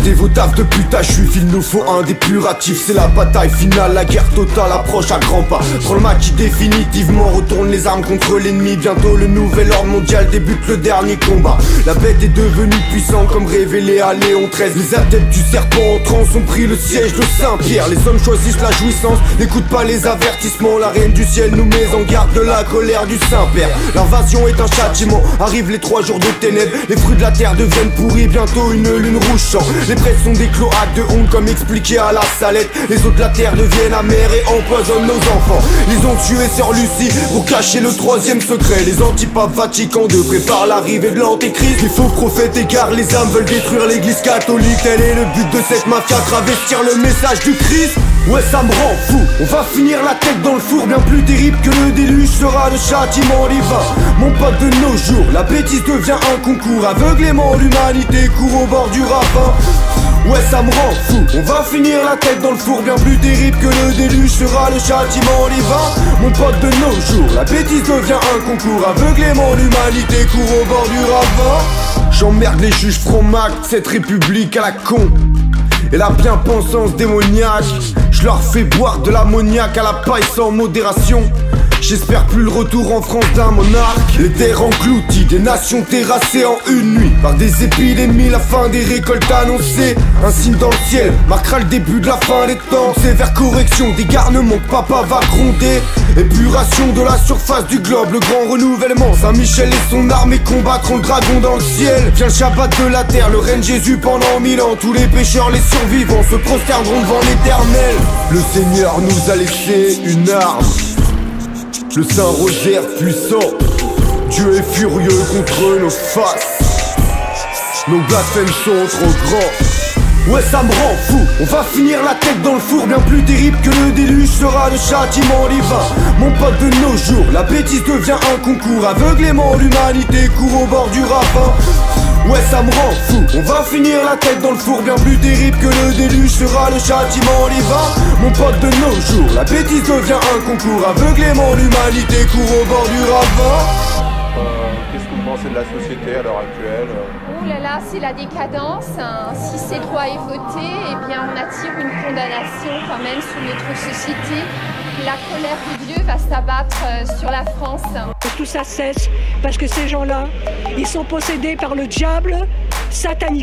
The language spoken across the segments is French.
arrêtez vos taffes de putage, je suis il nous faut un des plus ratifs. C'est la bataille finale, la guerre totale approche à grands pas. Prends le match qui définitivement retourne les armes contre l'ennemi. Bientôt le nouvel ordre mondial débute le dernier combat. La bête est devenue puissante comme révélé à Léon XIII. Les adeptes du serpent en transe ont pris le siège de Saint-Pierre. Les hommes choisissent la jouissance, n'écoutent pas les avertissements. La reine du ciel nous met en garde de la colère du Saint-Père. L'invasion est un châtiment, arrivent les 3 jours de ténèbres. Les fruits de la terre deviennent pourris, bientôt une lune rouge chante. Les prêtres sont des cloaques de honte comme expliqué à la Salette. Les eaux de la terre deviennent amères et empoisonnent nos enfants. Ils ont tué Sœur Lucie pour cacher le 3e secret. Les antipapes Vatican II préparent l'arrivée de l'antéchrist. Les faux prophètes égarent les âmes, veulent détruire l'église catholique. Tel est le but de cette mafia, travestir le message du Christ. Ouais, ça me rend fou, on va finir la tête dans le four. Bien plus terrible que le déluge sera le châtiment divin. Mon pote, de nos jours, la bêtise devient un concours. Aveuglément, l'humanité court au bord du ravin. Ouais, ça me rend fou, on va finir la tête dans le four. Bien plus terrible que le déluge sera le châtiment divin. Mon pote, de nos jours, la bêtise devient un concours. Aveuglément, l'humanité court au bord du ravin. J'emmerde les juges francs-macs, cette république à la con et la bien-pensance démoniaque. Je leur fais boire de l'ammoniaque à la paille sans modération. J'espère plus le retour en France d'un monarque. Les terres englouties, des nations terrassées en une nuit par des épidémies, la fin des récoltes annoncées. Un signe dans le ciel marquera le début de la fin des temps. Sévère correction des garnements que papa va gronder. Épuration de la surface du globe, le grand renouvellement. Saint-Michel et son armée combattront le dragon dans le ciel. Vient le Shabbat de la terre, le règne Jésus pendant 1000 ans. Tous les pécheurs, les survivants se prosterneront devant l'éternel. Le Seigneur nous a laissé une arme, le Saint-Rosaire puissant. Dieu est furieux contre nos faces, nos blasphèmes sont trop grands. Ouais, ça me rend fou, on va finir la tête dans le four. Bien plus terrible que le déluge sera le châtiment divin. Mon pote, de nos jours, la bêtise devient un concours. Aveuglément, l'humanité court au bord du ravin. Ouais, ça me rend fou, on va finir la tête dans le four. Bien plus terrible que le déluge sera le châtiment divin. Mon pote, de nos jours, la bêtise devient un concours. Aveuglément, l'humanité court au bord du ravin. Qu'est-ce que vous pensez de la société à l'heure actuelle? Oh là là, c'est la décadence. Si ces droits est voté, eh bien on attire une condamnation quand même sur notre société. La colère de Dieu va s'abattre sur la France. Tout ça cesse parce que ces gens-là, ils sont possédés par le diable satanique.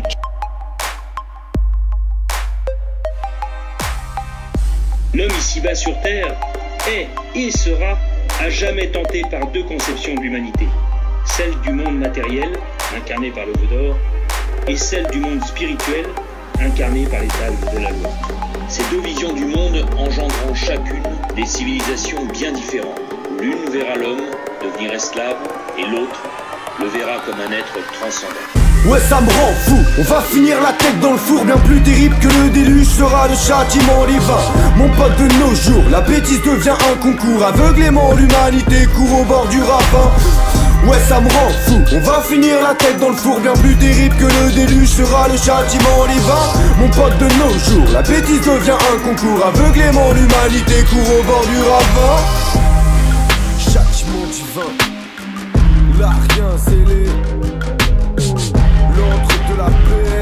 L'homme ici-bas sur Terre est et sera à jamais tenté par 2 conceptions de l'humanité. Celle du monde matériel, incarnée par le veau d'or, et celle du monde spirituel, incarnée par les talmes de la loi. Ces 2 visions du monde engendrant chacune des civilisations bien différentes. L'une verra l'homme devenir esclave et l'autre le verra comme un être transcendant. Ouais, ça me rend fou, on va finir la tête dans le four. Bien plus terrible que le déluge sera le châtiment divin. Mon pote, de nos jours, la bêtise devient un concours. Aveuglément, l'humanité court au bord du ravin. Ouais, ça me rend fou, on va finir la tête dans le four. Bien plus terrible que le déluge sera le châtiment divin. Mon pote, de nos jours, la bêtise devient un concours. Aveuglément, l'humanité court au bord du ravin. Châtiment divin, là rien scellé, l'antre de la paix.